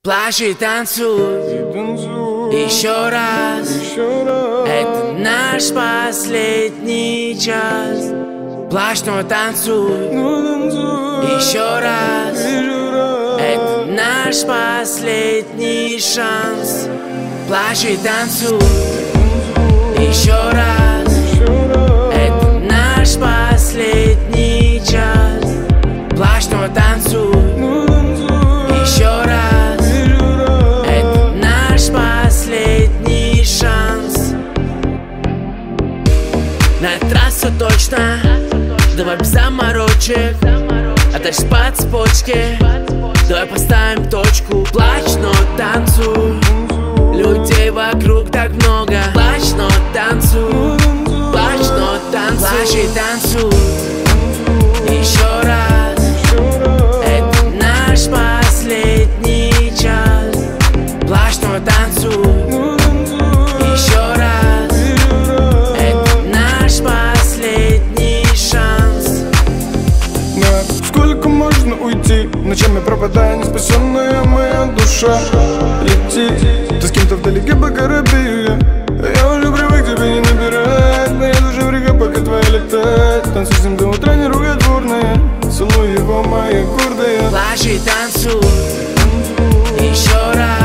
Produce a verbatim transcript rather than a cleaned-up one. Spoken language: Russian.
Плачь и танцуй, еще раз. Это наш последний час. Плачь, но танцуй, еще раз. Это наш последний шанс. Плачь и танцуй, еще раз. Это наш последний час. Плачь, но танцуй, еще раз. Это наш последний шанс. На трассу точно, давай без заморочек, а дальше по цепочке. Давай поставим точку. Плачь, но танцуй. Людей вокруг так много. Плачь, но танцуй. Плачь, но танцуй. Плачь и танцуй, еще раз. Это наш последний час. Плачь, но танцуй, еще раз. Это наш последний шанс. Да, сколько можно уйти? Ночами пропадая, не спасенная моя душа. Лети, ты с кем-то вдалеке по корабелю. Я уже привык тебе не набирать. Моя душа в реке, пока твоя летает. Танцуй с ним до утра, не ругай дворная. Целуй его, моя гордая. Плачь и танцуй, еще раз.